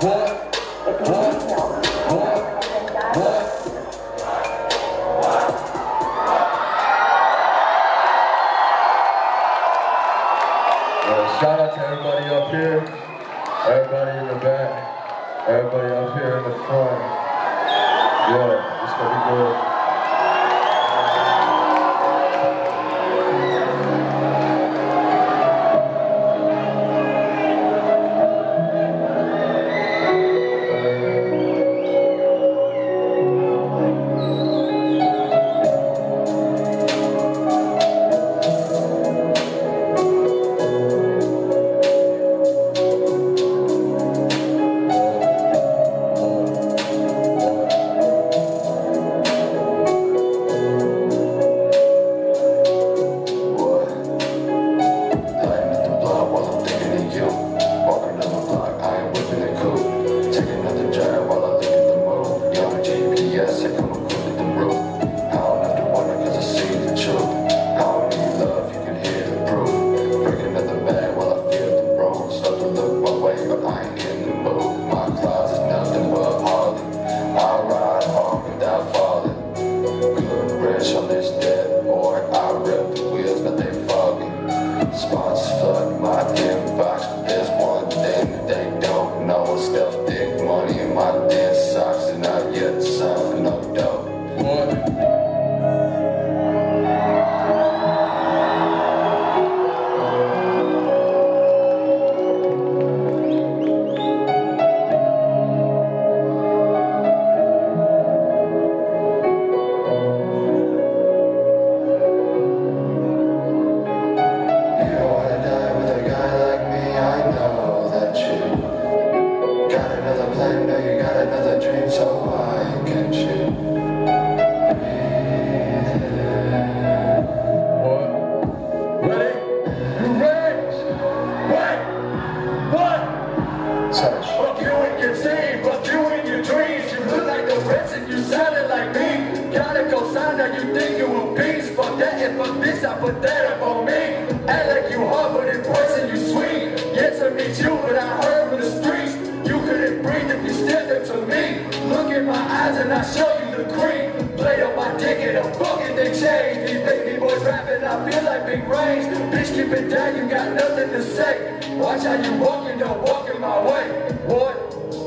Shout out to everybody up here, everybody in the back, everybody up here in the front. Yeah, it's gonna be good. You think you will peace? Fuck that and fuck this, I put that up on me. Act like you hard, but in person you sweet. Yet to meet you, but I heard from the streets you couldn't breathe if you stepped up to me. Look in my eyes and I show you the cream. Play on my dick and I'm fucking they change. These baby boys rapping, I feel like big range. Bitch, keep it down, you got nothing to say. Watch how you walking, don't walk in my way. What?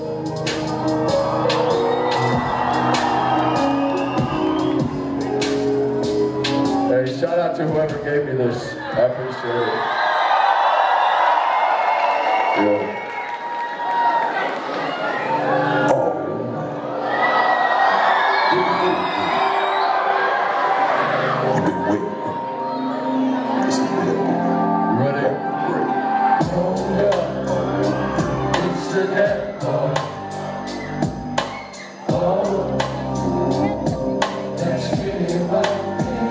Shout out to whoever gave me this. I appreciate it. Yeah. You've been waiting. This is the boy. Ready? Great. Oh, yeah. It's the death boy. Oh, that's really right.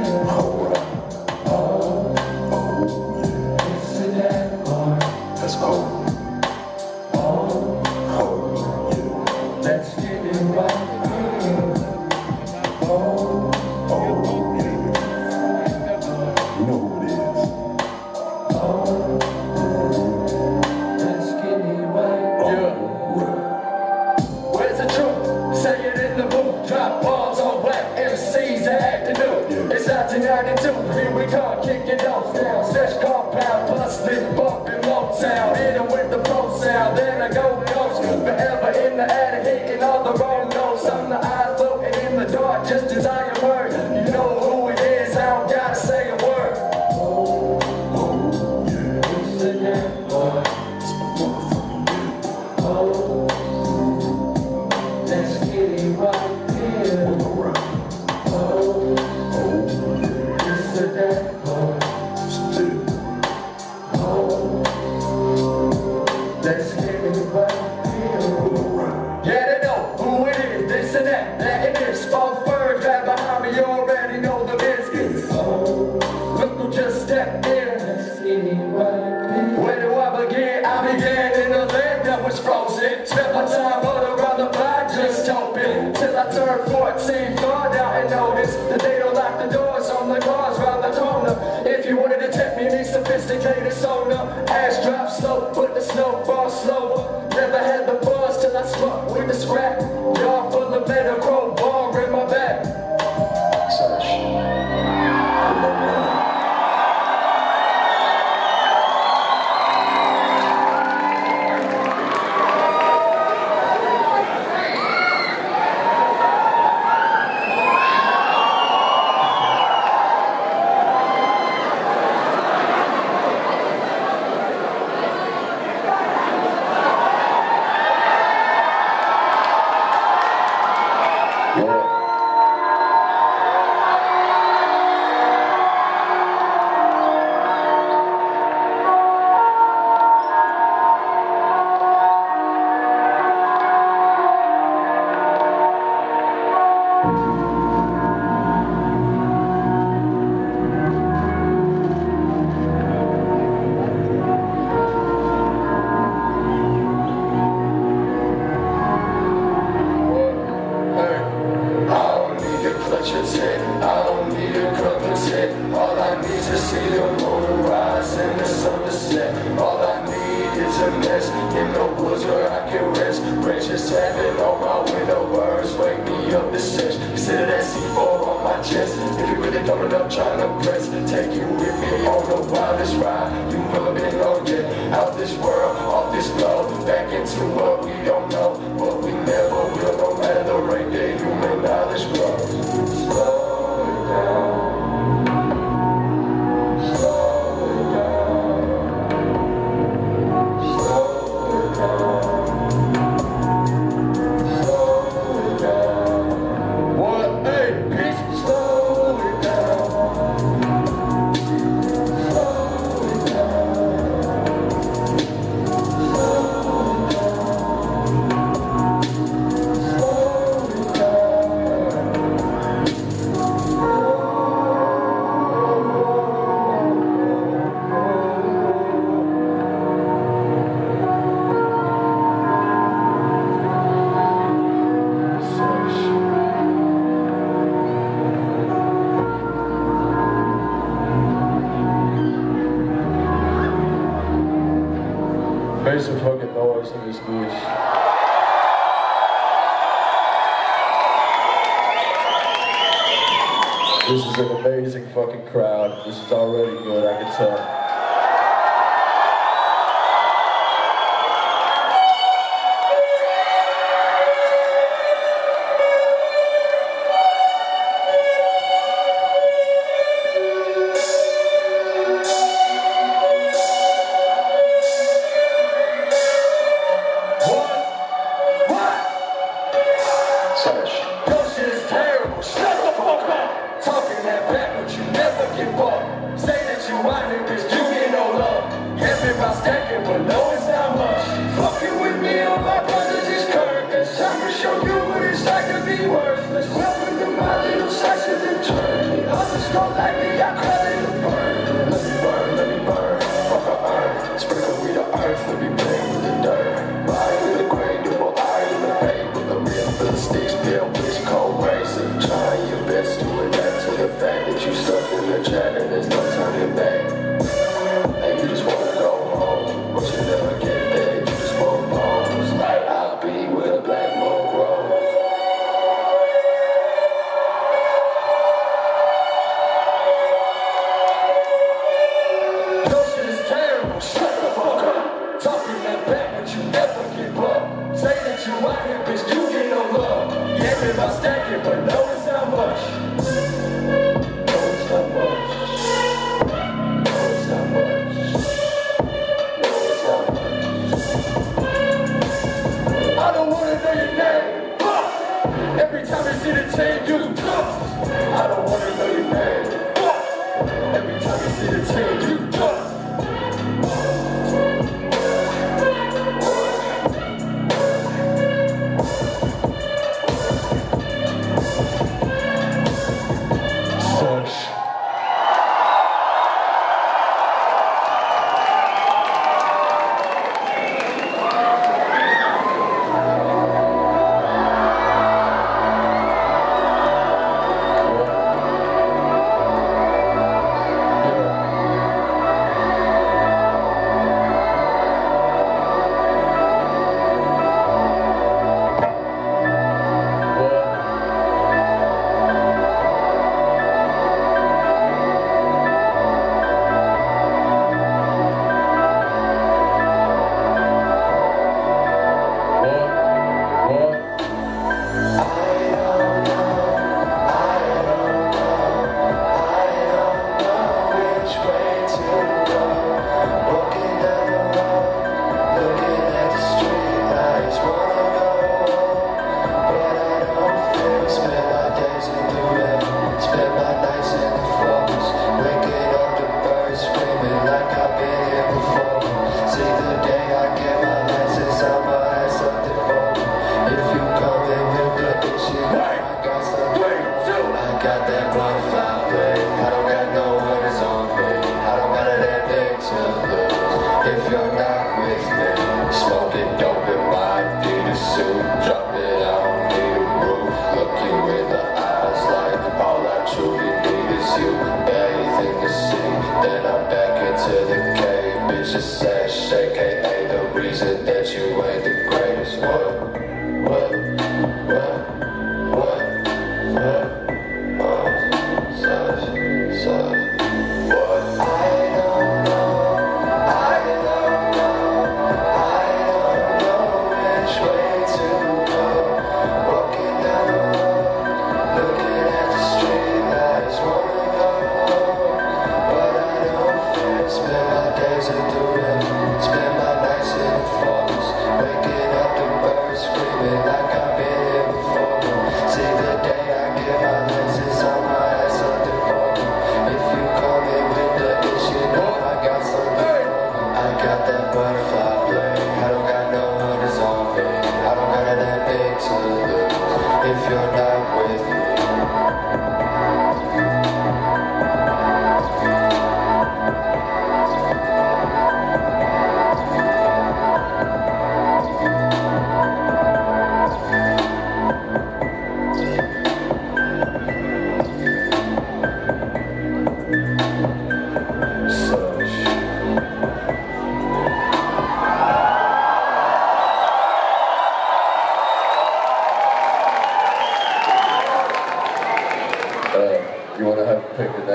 Here we come, kicking those down. Sesh compound, plus lit bumping Motown. Hit it with the pro sound, then I go ghost. Forever in the attic, hitting all the wrong notes. I'm the eye floating in the dark, just as I emerge. You know who it is, I don't gotta say a word. Oh, yeah. It's the death boy. Oh, let's get it right here. Oh. Let's get it right here. Yeah, they know who of 10. I don't need a cup of tea. All I need to see the moon rise and the sun to set. All I need is a nest in the woods where I can rest. Branches tapping on my window, birds wake me up to search. Consider that C4 on my chest. If you really don't enough, trying to press. Take you with me on the wildest ride you've ever been on yet. Out this world, off this globe, back into what we don't know, but we never will, no matter the rate that human knowledge grows. Slow it down. Slow it down. Slow it down. Slow it down. What? Hey, bitch, slow it down. Make some fucking noise in this bitch. This is an amazing fucking crowd. This is already good, I can tell. Your shit is terrible, shut the fuck up. Talking that back, but you never get bought. Say that you out here, bitch, you get no love. Happy about stacking, but no, it's not much. Fucking with me on my brothers is current. It's time to show you what it's like to be worthless. Welcome to my little slice of the journey. Others gon' like me, I call it a burn. Let me burn, fuck a earn. Sprinkle me the earth, let me play with the dirt. Buy with the grain, double eye with the fade, with the real for the sticks, bill, bitch, cold racing. Trying your best to adapt to the fact that you stuck in the chat and there's no turning back. And you just wanna go home, but you never get there, you just won't pose. Like I'll be where the black mold grows. Your shit is terrible, shut the fuck up. Talking that back, but you never get bumped. Say that you out here, bitch, you get no love. Yeah, about stacking, but no, it's not much. No, it's not much. No, it's not much. No, it's not much. I don't wanna know your name. Fuck. Every time I see the chain, you duck. I don't wanna know your name. Fuck. Every time I see the chain, you duck.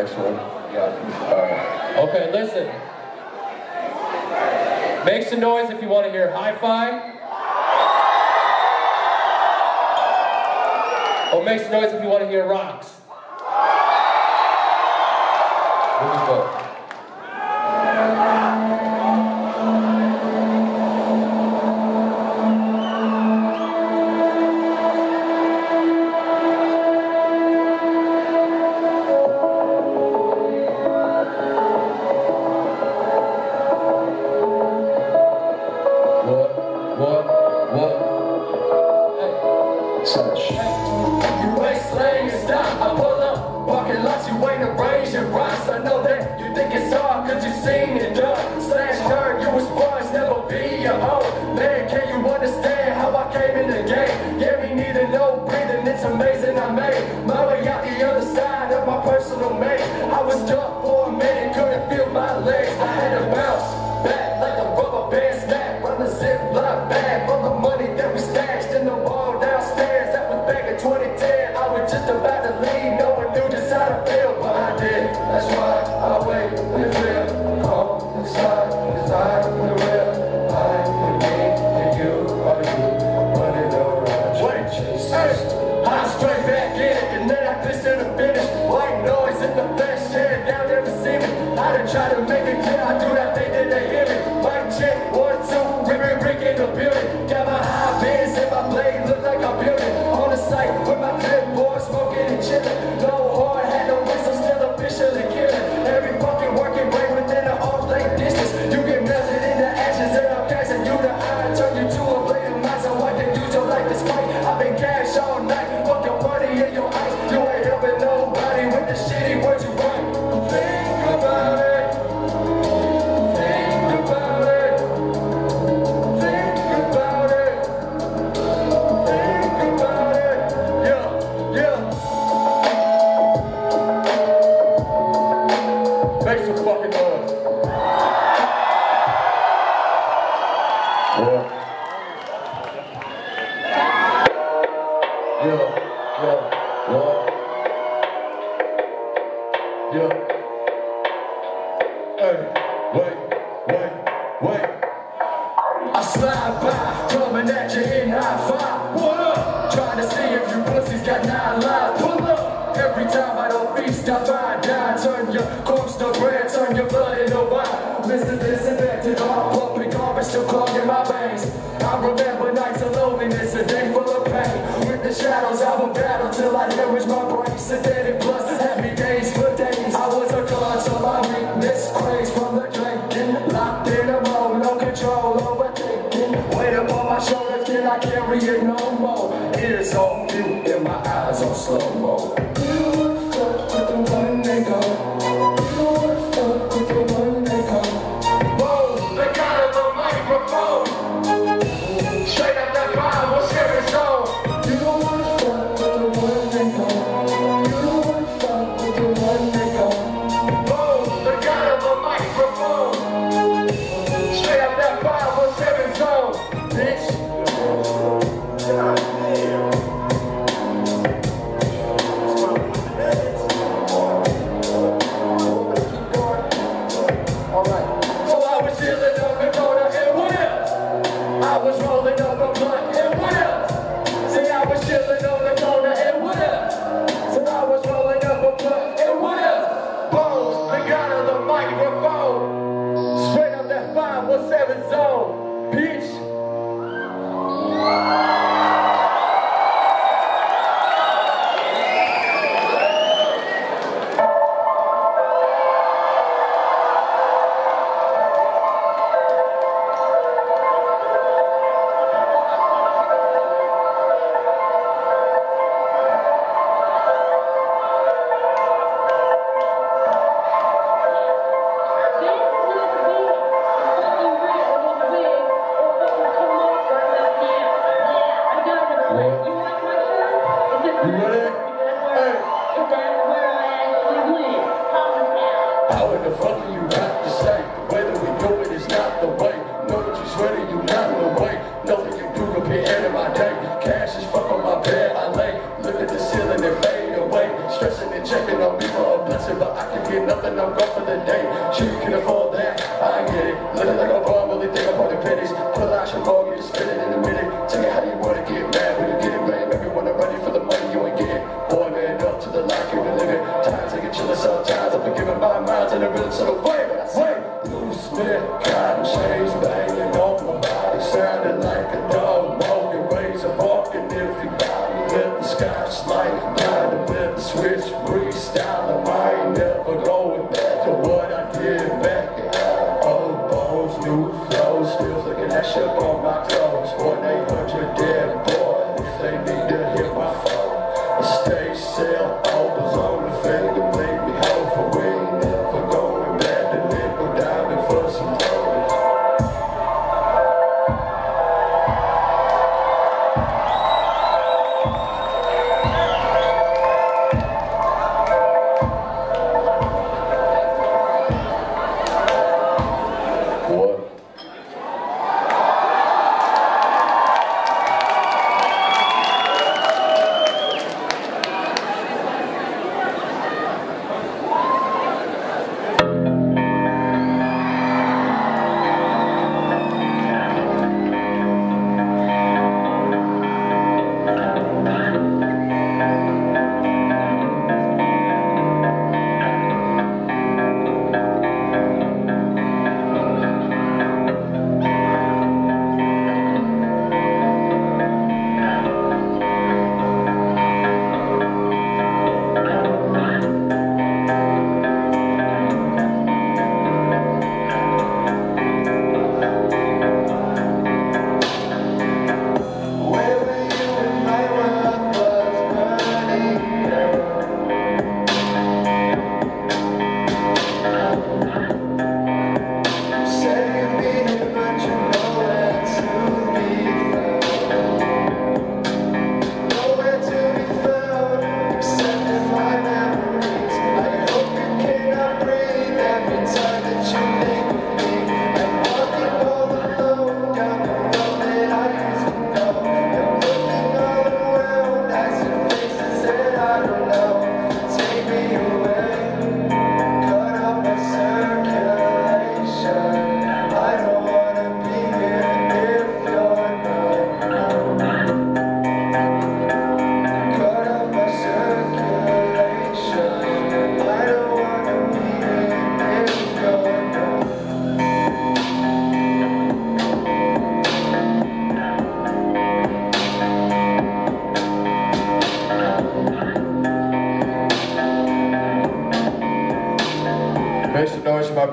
next one. Yeah. Okay, listen. Make some noise if you want to hear Hi-Fi. Or make some noise if you want to hear Rocks. Here we go.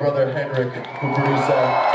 brother Henrik who produced that.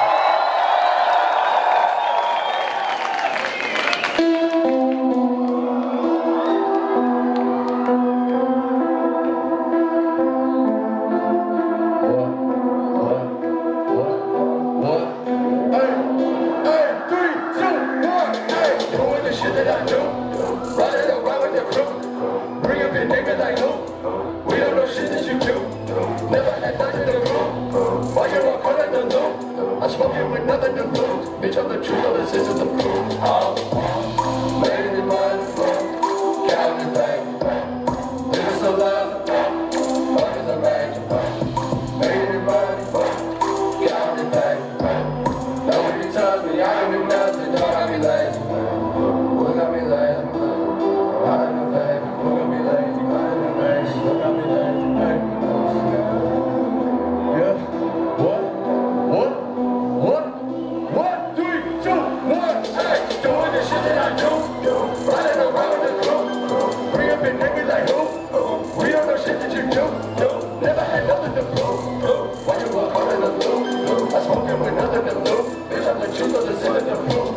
I'm smoking with nothing to lose. Bitch, I'm the truth, all this is the proof. Made in money, counting bank. This is the love, fuck is a range. Made in money, counting bank. Nobody tells me I can do nothing, don't got me lazy. Who got me lazy? I don't know, baby. Who got me lazy? I don't know, baby. Who got me lazy? Yeah. What? 1, 3, 2, 1, hey, doing the shit that I do, riding around with the crew, bring up and niggas like who, we don't know shit that you do, never had nothing to prove, why you walk out in the blue, I smoking with nothing to lose, bitch I'm the truth, so this isn't the proof,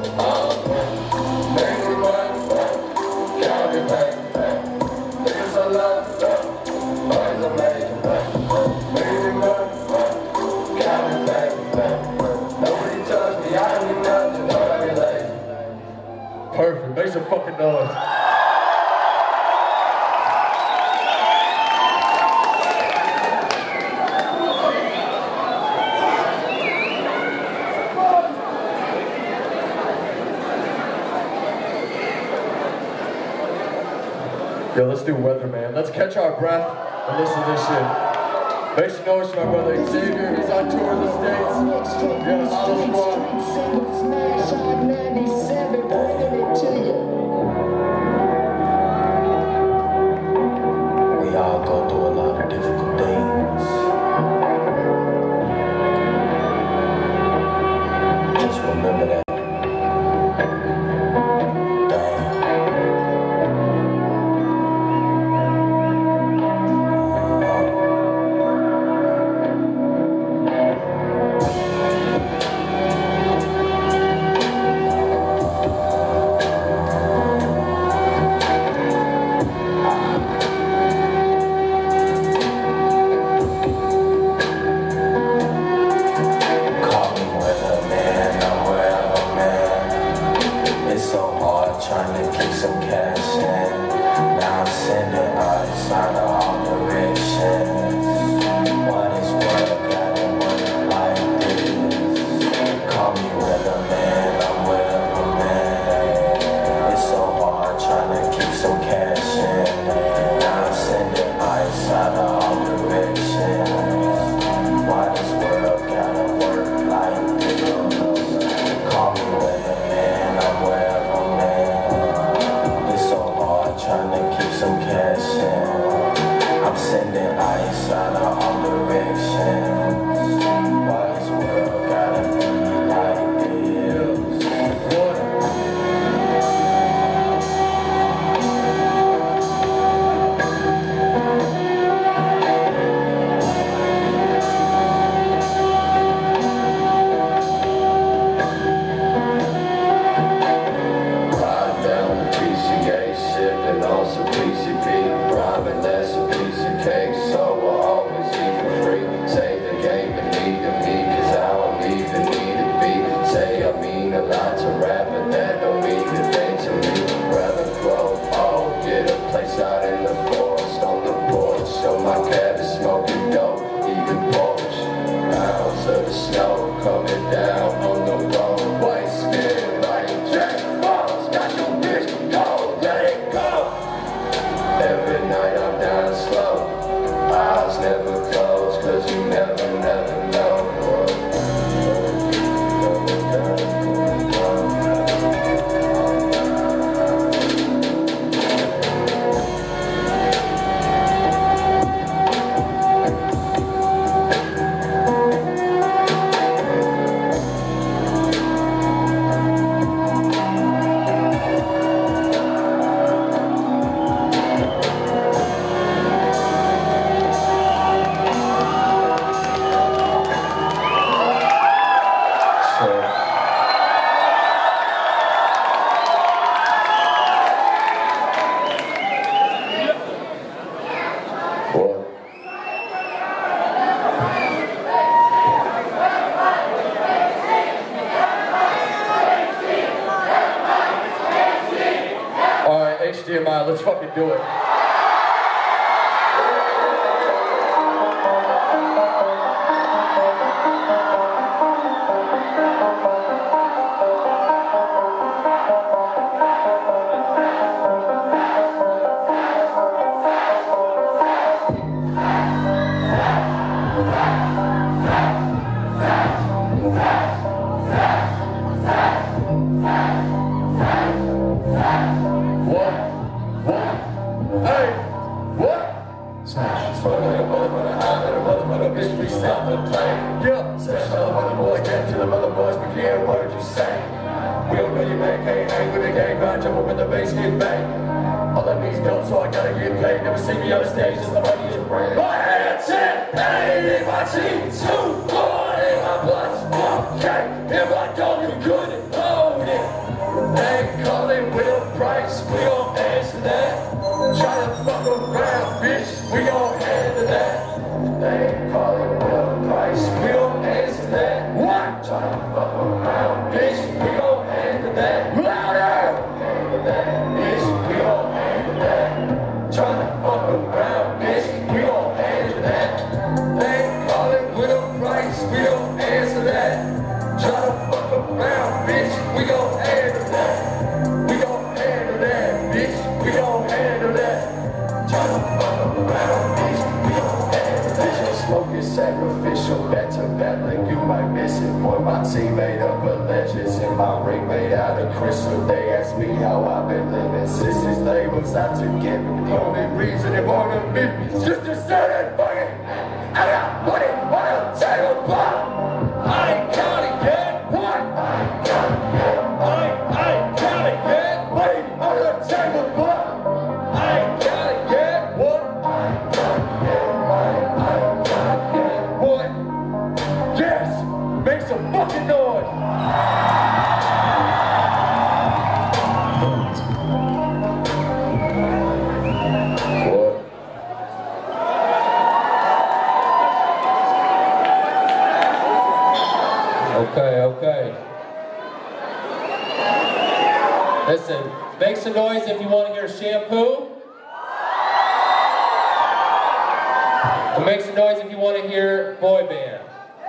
name one, count it back, niggas so love, always amazing, name one, count it back. Perfect, make some fucking noise. Yo, let's do Weatherman. Let's catch our breath and listen to this shit. Make some noise for my brother Xavier. He's on tour in the States. Yeah, Hollow Squad. We all go through a lot of difficult things. Just remember that. Trying to keep some cash in. HDMI, let's fucking do it. So I gotta get paid, never see me on the stage, just the money is brand. My hands in pain, in my jeans, 2 4 in my blood, okay. If I don't, you couldn't hold it. They call it with a price, we gon' answer that. Try to fuck around, bitch, we gon' handle that. They call it with a price, we gon' answer that. What? Try to fuck around, bitch, we gon' handle that. Louder! Handle that, bitch, we gon' handle that. Tryna fuck around, bitch, we gon' handle that. They call it with a price, we gon' answer that. Tryna fuck around, bitch, we gon' handle that. We gon' handle that, bitch, we gon' handle that. Tryna fuck around, bitch, we gon' handle that. Your smoke is sacrificial, back to back, like you might miss it. Boy, my team made up of legends, and my ring made out of crystal. They ask me how I've been living since these labels I took it. The only reason they wanna meet me is just to say that fucking I got money on the table, but I ain't counting yet. What? I ain't counting yet. I ain't counting yet. Money on the table, but I ain't counting yet. What? I ain't counting yet. I ain't counting yet. What? Yes! Make some fucking noise! Okay. Listen, make some noise if you want to hear Shampoo. And make some noise if you want to hear Boy Band.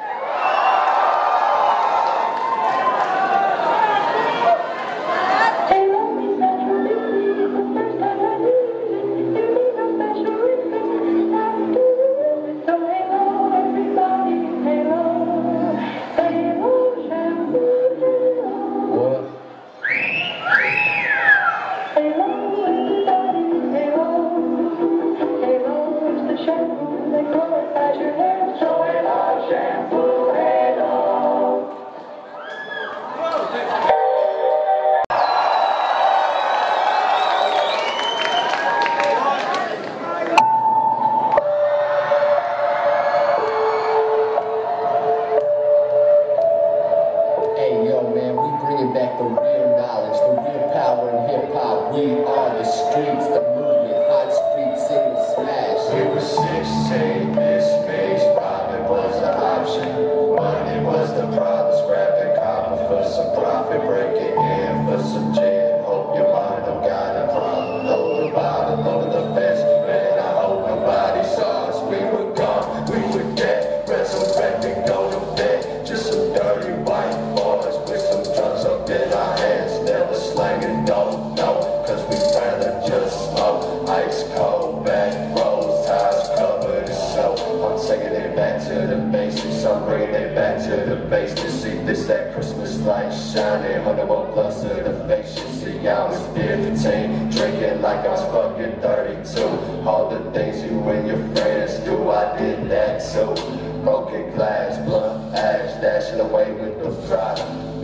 Shining, 100 more plus of the face. You see, I was 15, drinking like I was fucking 32. All the things you and your friends do, I did that too. Broken glass, blunt ash, dashing away with the product.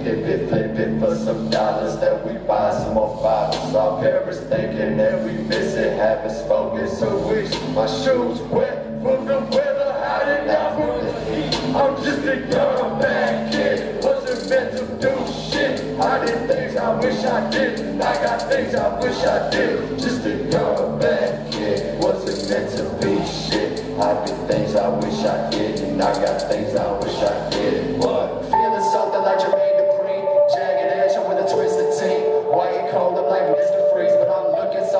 Flip it for some dollars, then we buy some more bottles. Our parents thinking that we miss it, haven't spoken so weeks. My shoes wet from the weather, hot enough from the heat. I'm just a young bad kid, wasn't meant to do shit. I did things I wish I didn't, I got things I wish I did. Just a young bad kid, wasn't meant to be shit. I did things I wish I didn't, I got things I wish I did. What? Feeling something like Jermaine Dupri, jagged edge with a twisted team. White cold, I'm like Mr. Freeze, but I'm looking so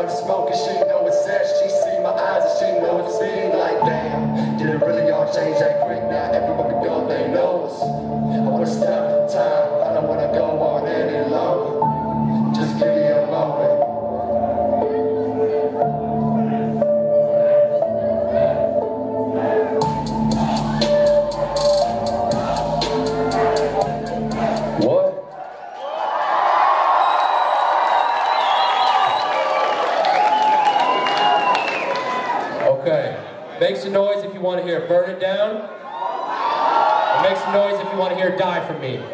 started smoking, she know it's sad. She see my eyes and she know it's me. Like damn, did it really all change that quick? Now everyone can go, they know us. I wanna stop time, I don't wanna go on any longer. Just give me a moment. Make some noise if you want to hear Burn It Down. And make some noise if you want to hear Die For Me.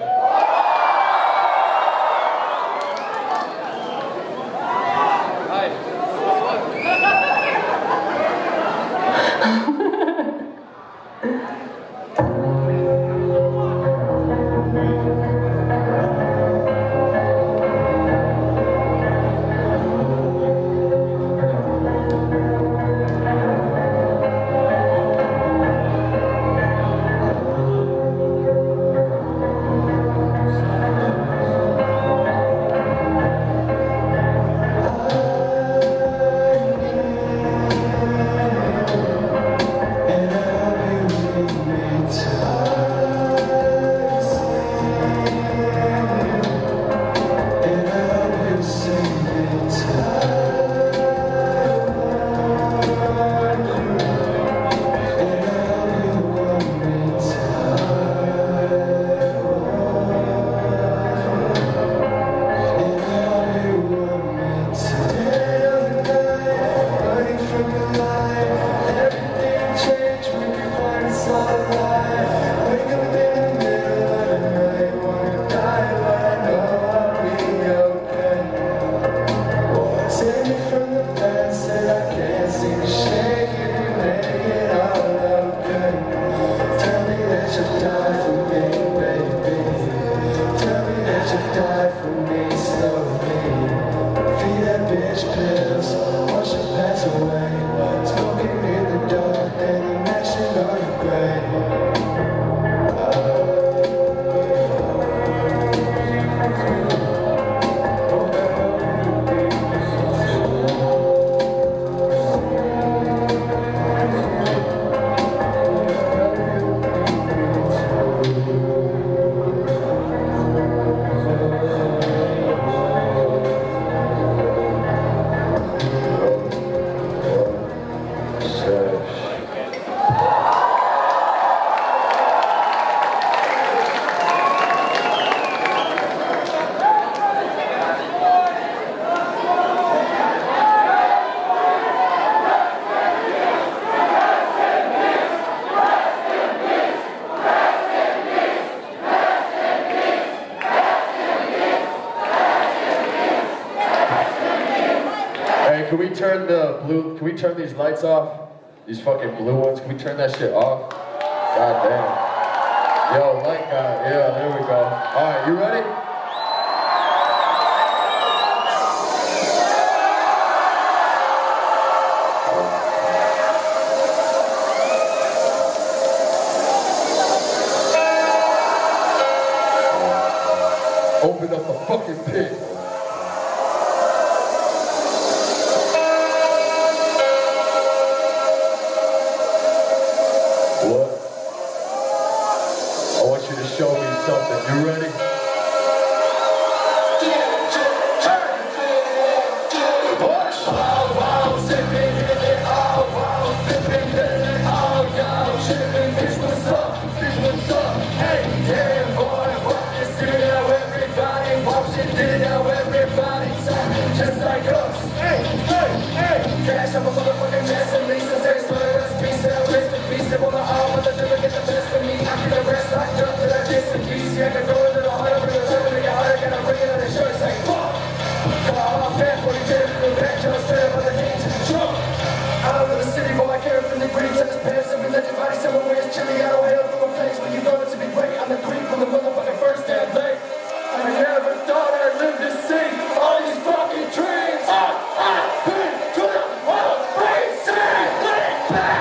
Can we turn these lights off? These fucking blue ones, can we turn that shit off? God damn. Yo, light guy, yeah, there we go. Alright, you ready? Open up a fucking pit. Show me something. You ready? Cash up a motherfucking mess and Lisa's ex recipes, rest in peace. They wanna all but they never get the best of me. I feel the rest locked up that I diss in peace. Yeah, I can go a little harder, bring a little bit harder. Gotta bring it on the shirt, say fuck. Come on, I'm back for the day, the back, just straight up on the game to the trunk. Out of the city, boy, I care from the green to the past. Every legend body somewhere where it's chilly. I don't hail from a place where you know it to be great. I'm the creep from the motherfucking first damn late. I never thought I'd live to see all these fucking dreams. I've been to the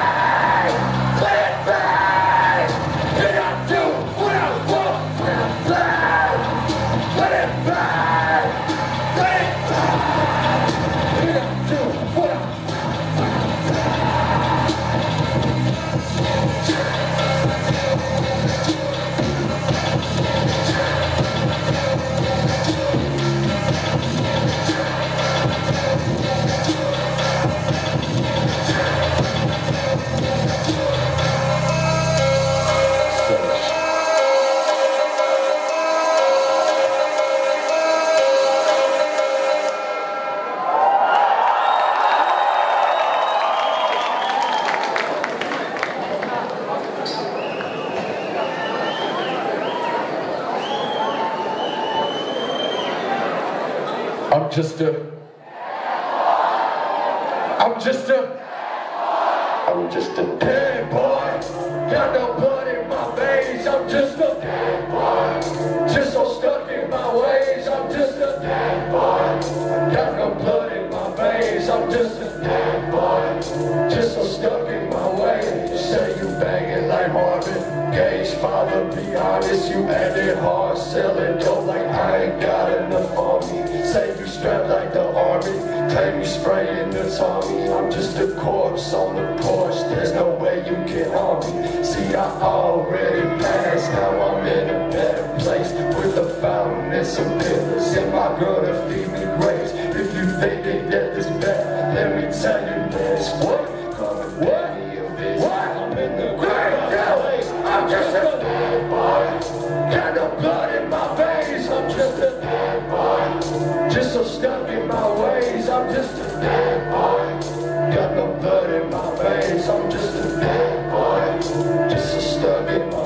Let it bang! Did I do what I want when I play? I'm just a dead boy. Got no blood in my veins. I'm just a dead boy. Just so stuck in my ways. I'm just a dead boy. Got no blood in my veins. I'm just a dead boy. Just so stuck in my ways. You say you banging like Marvin Gaye's father. Be honest, you ended hard selling dope like I ain't got enough on me. Say you strapped like the army. Claim you spraying the Tommy. I'm just a corpse on the porch. There's no way you can harm me. See, I already passed. Now I'm in a better place with a fountain and some pillars. Am I gonna feed me grapes? If you think that is bad, let me tell you this. What? What? I'm in the grave. I'm just a dead boy. Got no blood in my veins. I'm just a dead boy. Just so stuck in my ways. I'm just a dead boy. Got no blood in my veins. I'm just a dead boy. Just so stuck in my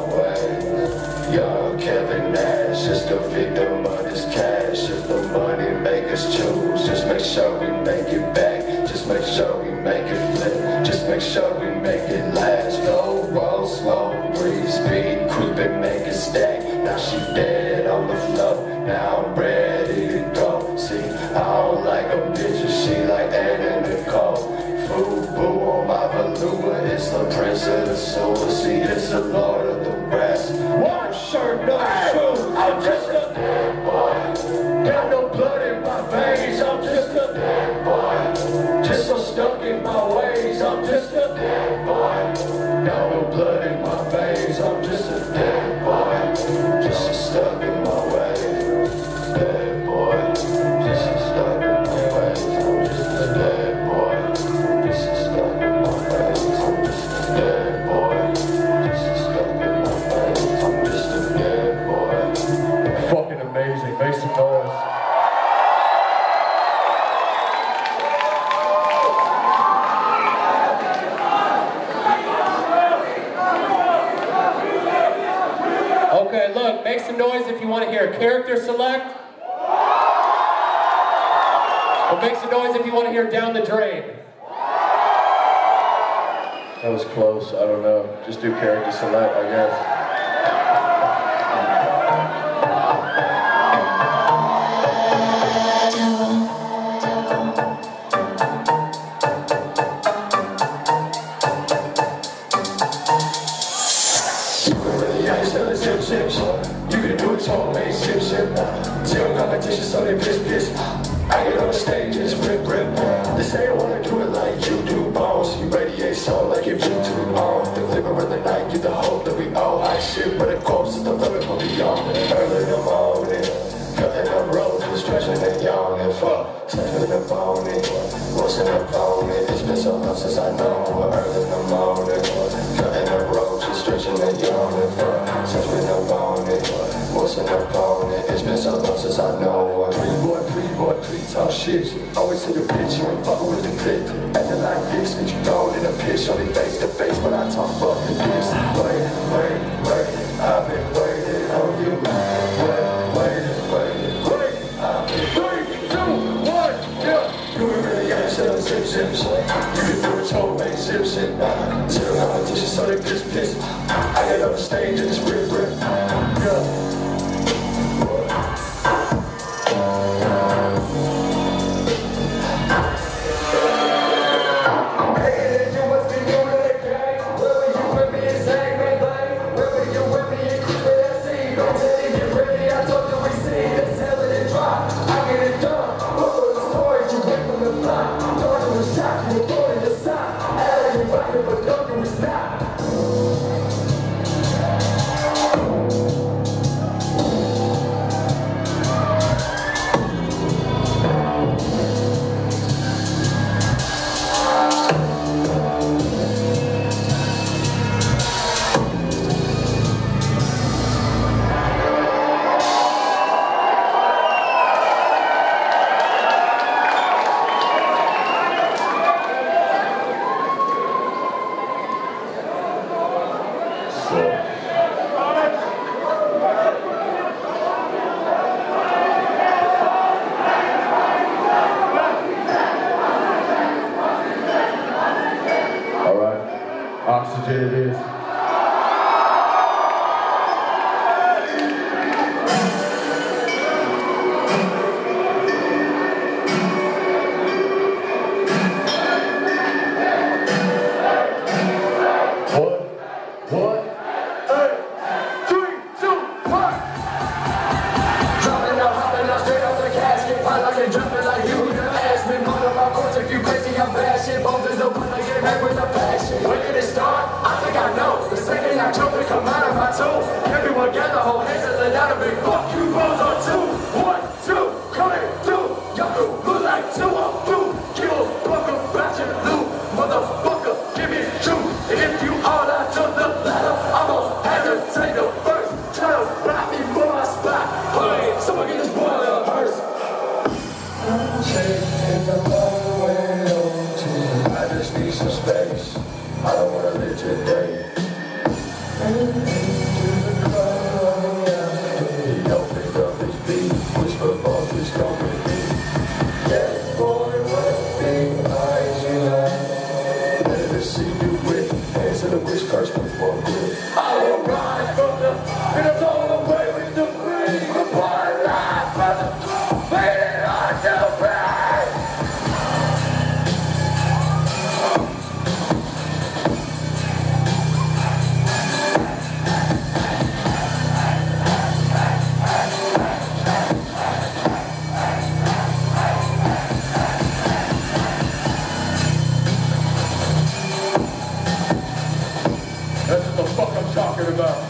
ways. Young Kevin Nash, just a victim of this cash. If the money make us choose, just make sure we make it back. Just make sure we make it flip. Just make sure we make it last. Slow roll, slow breeze, speed, creeping, make it stack. Now she dead on the floor. Now I'm ready to go. See, I don't like a bitch, and she like Anna Nicole. Fubu on my velour, it's the prince of the sewer. See, it's the lord of the rest. One shirt, no shoes. I'm just a dead boy. Got no blood in my veins. I'm just a dead boy. Just so stuck in my ways. I'm just a dead boy. Got no blood in my veins. I'm just a dead boy. Just so stuck in my ways. Dead boy. Just so stuck in my ways. I'm just a dead boy. Just so stuck in my ways. I'm just a dead boy. Just so stuck in my ways. I'm just a dead boy. Fucking amazing. Make some noise. Okay, look, make some noise if you want to hear Character Select. Or make some noise if you want to hear Down the Drain. That was close. I don't know. Just do Character Select, I guess. You can do it tall, ain't ship. Zero competition, so they piss. I get on the stage and it's rip. They say I wanna do it like you do, bones. You radiate soul like your YouTube on. The flavor of the night, get the hope that we all high shit. But the corpse is the limit, but beyond. Early in the morning, cutting up roses, stretching and yawning. Fuck, stretching and boning. What's in the opponent? It's been so long since I know. Early in the morning, cutting up roses, stretching and yawning. Fuck, stretching and boning. What's in the opponent? It's been so long since I know. Please talk shit. Always in your bitch, you ain't fucking with the clip. Acting like this, get you gone in a pitch. Only face to face when I talk fucking this. Wait, I've been waiting on you. Wait, I've been waiting. 2, 1, yeah. You ain't really got yourself zip. You can do it tall, ain't ship. Zero competition, so they piss. I get on the stage and it's rip. Yeah. But no, it's not. What? Dropping out, hopping out, straight off the casket. I like it jumping like you never asked me. Mother my course, if you crazy, I'm bad shit. Both is the one I get back with the passion. When did it start? I think I know. The second I jump and come out of my toe. Everyone gather, hold hands and let out a big fuck you rolls on 2, 1, 2, coming through. Y'all look like 2 or 2. Give a fuck about your loot, motherfucker. Give me truth. And if you all out to the ladder, I'ma have to take the first. Try to rob me for my spot. Hey, someone get this boy a hearse. I'm taking the long way home to. I just need some space. I don't wanna live today. Into the crowd, he opened up his beat, whisper above his company. Yeah, boy, what big eyes you have. Let me see you with hands to the wish curse with one grip. I will rise from the pit of all the way with the breeze. Upon life, brother, waiting on to breathe. That's what the fuck I'm talking about.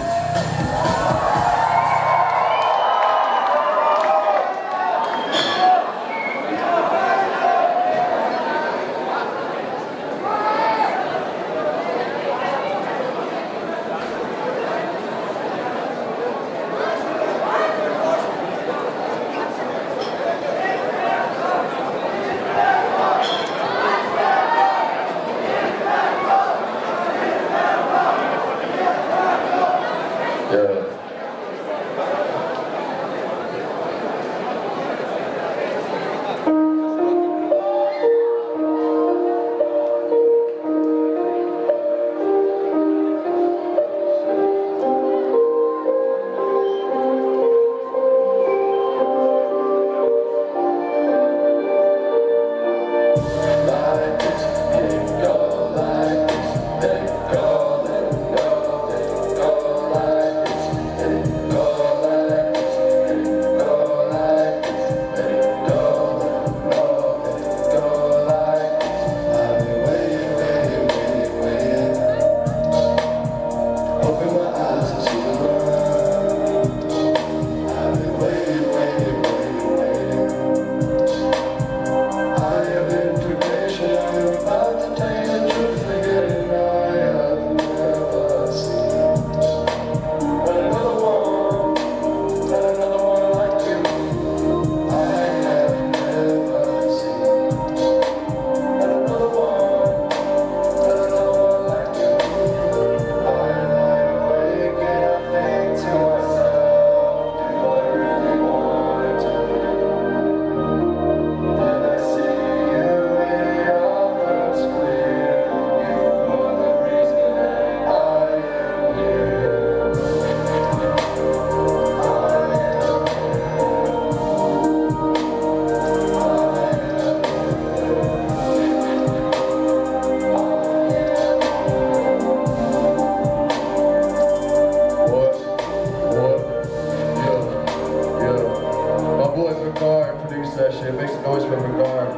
Make some noise for Regard.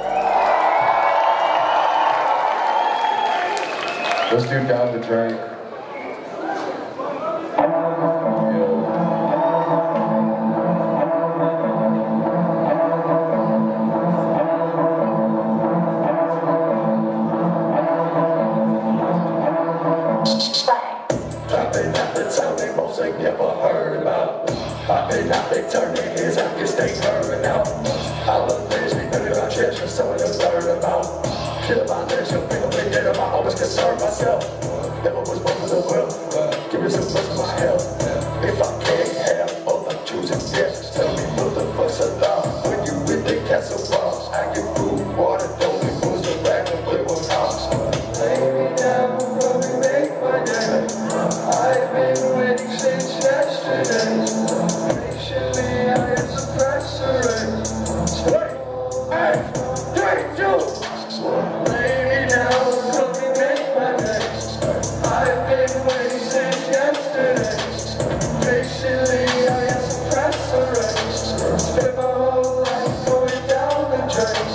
Let's do Down the Drain. Dropping out the town they most ain't never heard about. Popping out, they turn their heads out, cause they burning out. All the things we put in our chest for someone to learn about. Kill my legs, you'll bring up a dead, I always concern myself. Never was one for the world, give me some much of my health. If I can't have both, I'm choosing death. Tell me what the fuck's allowed when you with the castle walls. I get food, water, don't it was a rag and play with house. Lay me down, probably make my day. I've been waiting since yesterday. Patiently, I am suppressed already. Wait, hey, 3, 2, 1. Lay me down. patiently, I got some press arranged. Spent my whole life going down the drain.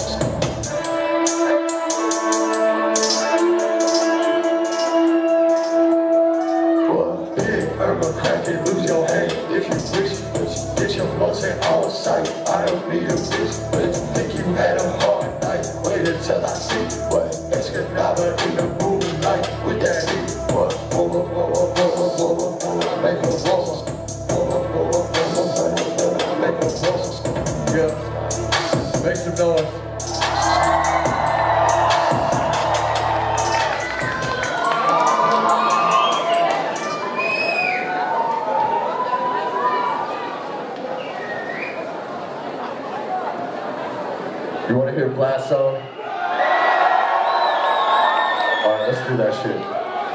Well, big Irma crack it, lose your head. If you wish, get your motion on sight. I don't need a bitch, but if you think you had a hard night, wait until I see what Escanaba in the moonlight with that heat. What? Whoa, whoa, whoa, whoa, whoa, whoa, whoa, whoa, make a whoa. Yeah, make some noise. You want to hear Blast Zone? Alright, let's do that shit.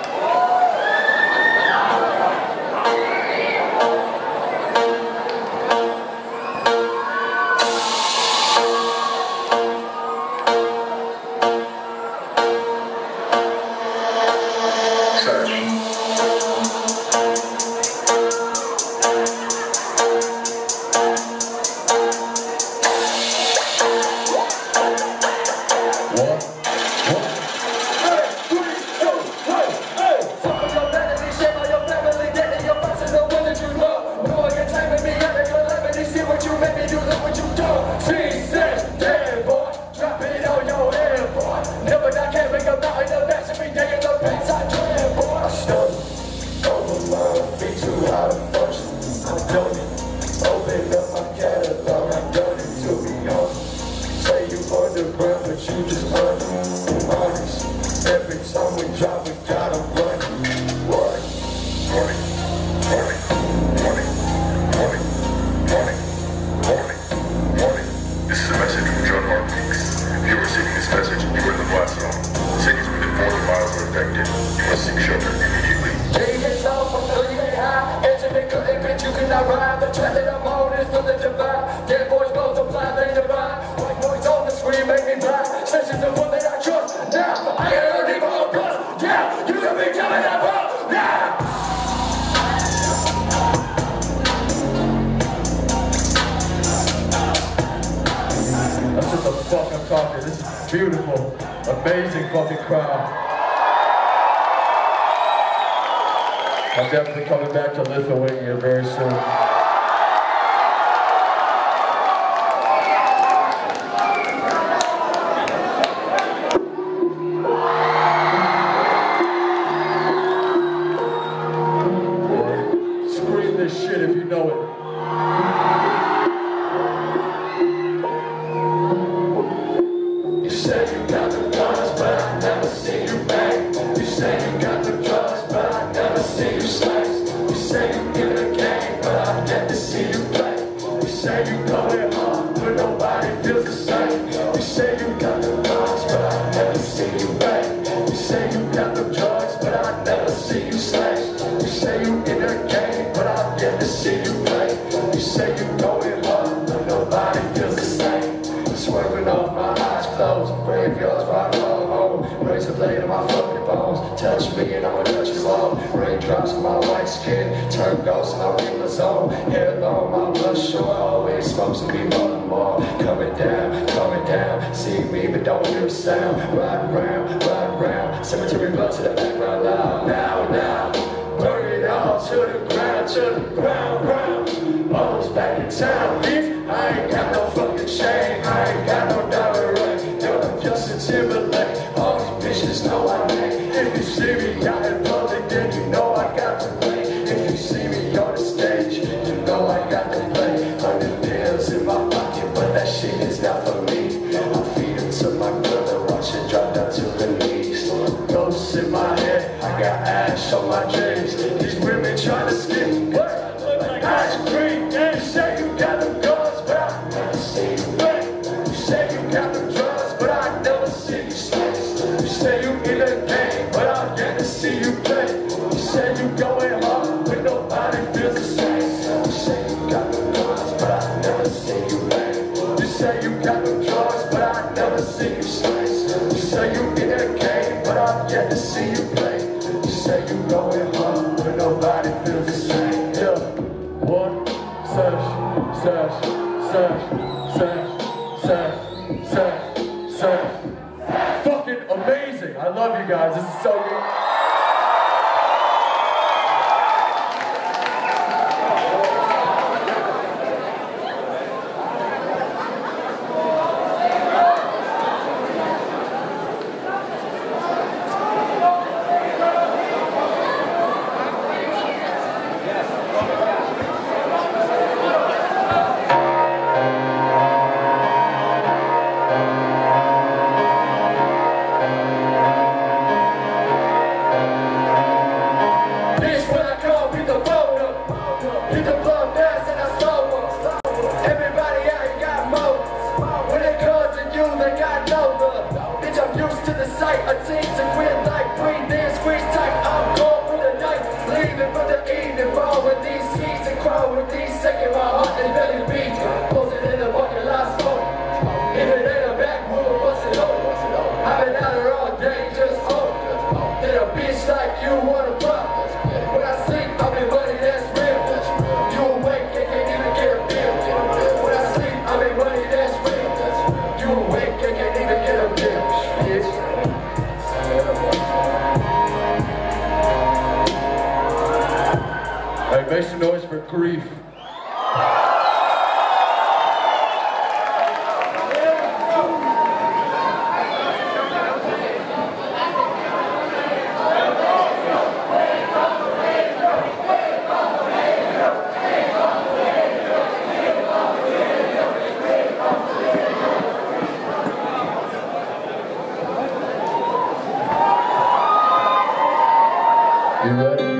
This is beautiful, amazing fucking crowd. I'm definitely coming back to Lithuania very soon. Scream this shit if you know it. Touch me and I'ma touch you all. Raindrops on my white skin, turn ghosts and I'm in the zone. Hair long, my blood short, always supposed to be more. Coming down, see me but don't hear a sound. Ride round, cemetery blood to the background loud. Now, burn it all to the ground. Almost back in town, bitch. I ain't got no fucking shame, I ain't got no dollar ring. Yo, Justin Timberlake, all these bitches know I name. If you see me out in public, then you know I got to play. If you see me on the stage, you know I got to play. 100 pills in my pocket, but that shit is not for me. I feed them to my brother, watch it drop down to the knees. Ghosts in my head, I got ash on my dreams. These women trying to skip me, like ice cream. You say you got them guns, but I never see you play. You say you got them drugs, but I never see you slay. You say you in the game, but I get to see you play. You say you going hard, but nobody feels the same. You say you got them guns, but I never see you lay. You say you got them drugs, but I never see you slay. You say you in the game, but I get to see you play. You say you going hard, but nobody feels the same. Yeah. One, sesh, sesh, sesh, sesh, sesh, sesh, sesh. Fucking amazing. I love you guys. This is so good. Make some noise for Grief. You ready?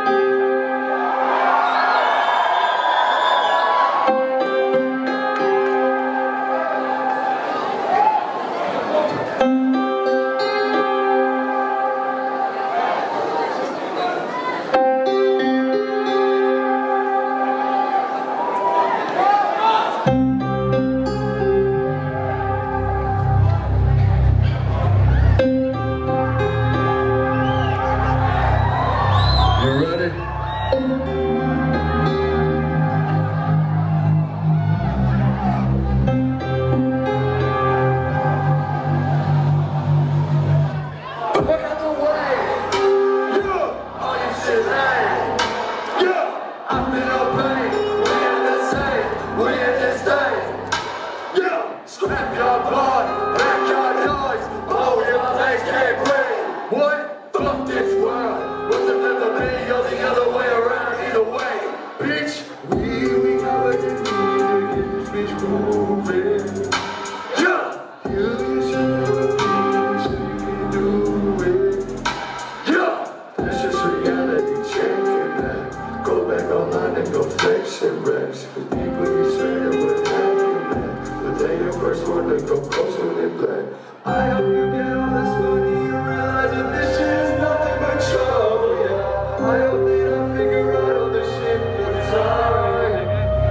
I hope you get all this money, you realize that this shit is nothing but trouble, yeah. I hope they don't figure out all this shit with time.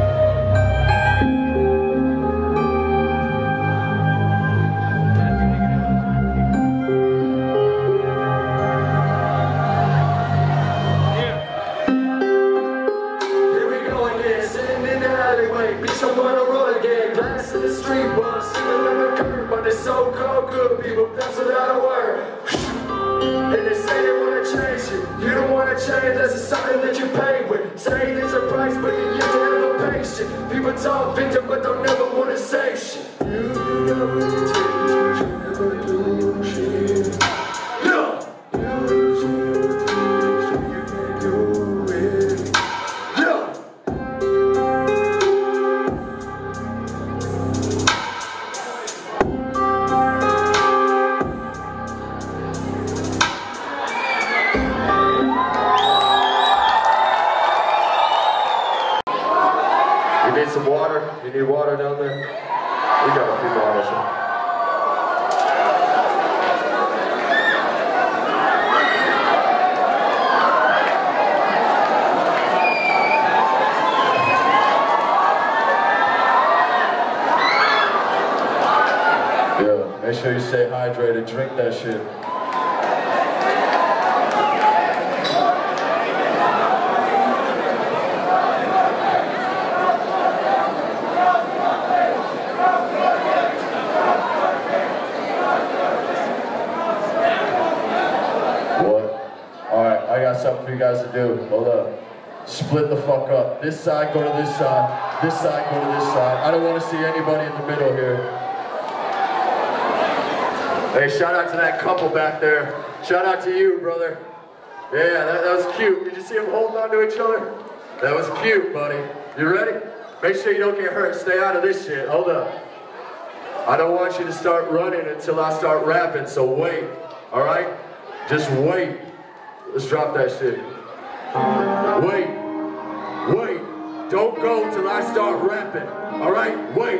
Here we go again, sitting in the alleyway, bitch, I'm on the road again, glass in the street, bus, sitting on the curb, but it's so-called good people, that's without a word. And they say they wanna change it. You don't wanna change, that's something that you pay with. Say there's a price, but you have to have a patient. People talk victim, but don't never wanna say shit. You know what it takes, but you never do shit. No! You see what it takes, but you can't do it. No! You need some water? You need water down there? We got a few bottles. Yeah, make sure you stay hydrated, drink that shit. something for you guys to do. Hold up. Split the fuck up. This side, go to this side. This side, go to this side. I don't want to see anybody in the middle here. Hey, shout out to that couple back there. Shout out to you, brother. Yeah, that was cute. Did you see them holding on to each other? That was cute, buddy. You ready? Make sure you don't get hurt. Stay out of this shit. Hold up. I don't want you to start running until I start rapping, so wait. All right? Just wait. Let's drop that shit. Wait. Wait. Don't go till I start rapping. All right? Wait.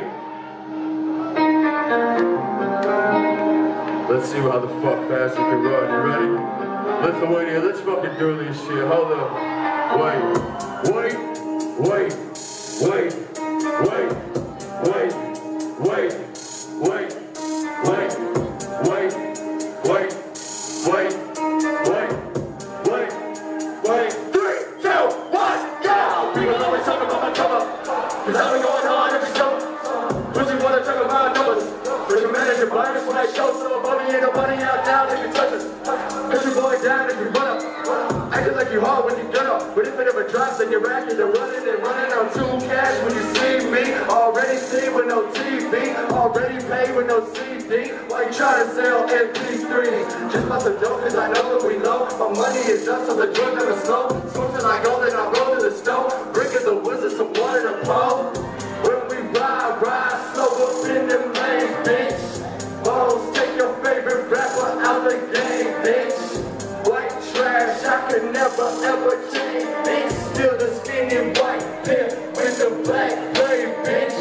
Let's see how the fuck fast you can run. You ready? Lithuania, let's fucking do this shit. Hold up. Wait. Wait. Wait. Wait. Wait. Wait. Wait. Wait. Wait. Wait. Wait. Wait. Wait. Wait. Wait. 3, 2, 1, go! People always talk about my cover. Cause I've been going hard every summer. Who's you wanna talk about numbers? But your manager blindness when I show so above me ain't nobody out now that can touch us. Cause you boy down if you run up. Acting like you hard when you get up. But if it ever drops then you're acting and running on 2 cash when you see me. Already see with no TV. Already paid with no CD. Why you trying to sell MP3s? Just bust a dope cause I know that we low. My money is up so the drug never slow. Swim till I go then I roll to the stove. Bringing the wizard some water to pour. When we ride slow up in them lanes, bitch. Balls, take your favorite rapper out the game, bitch. White trash, I could never ever change, bitch. Still the skinny white pimp with the black blade, bitch.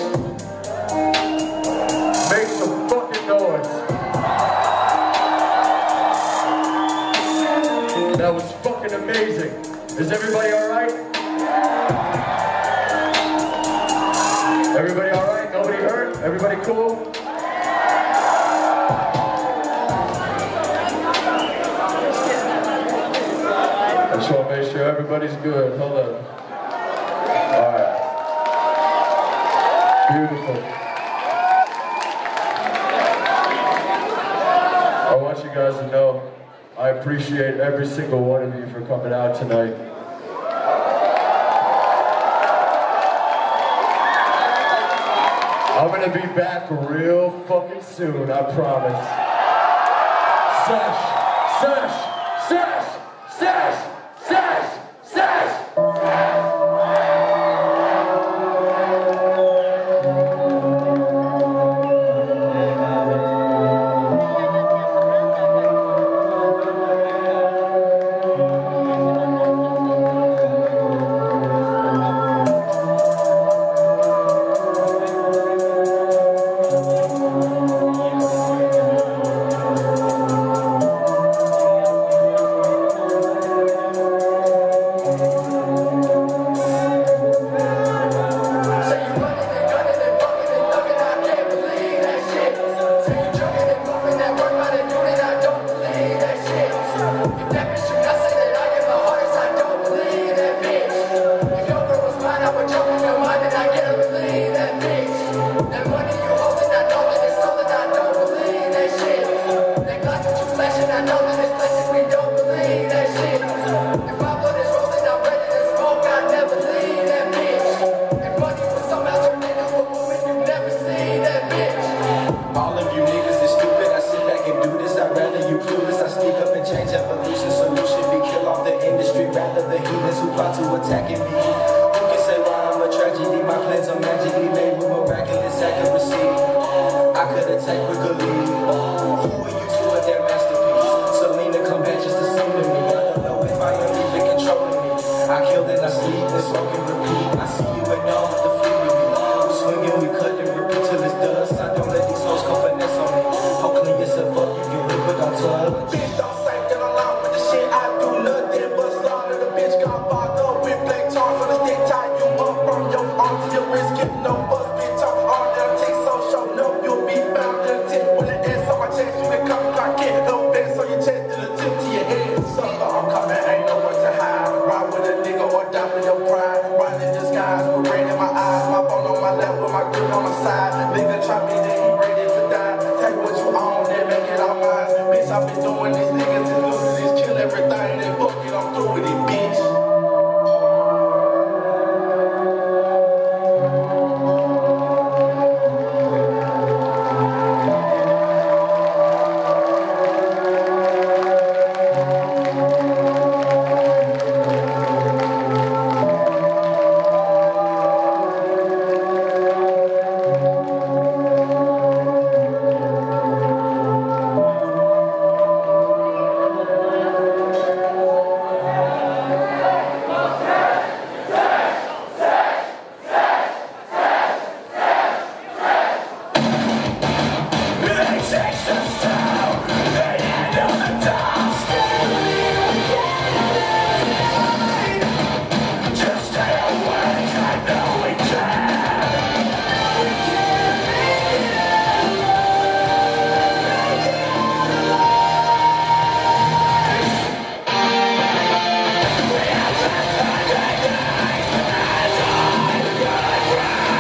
Make some fucking noise. That was fucking amazing. Is everybody alright? Everybody alright? Nobody hurt? Everybody cool? I just want to make sure everybody's good. Hold on. Alright. Beautiful. I want you guys to know I appreciate every single one of you for coming out tonight. I'm gonna be back real fucking soon, I promise. Sesh, sesh, sesh, sesh, sesh, sesh. I've been doing these niggas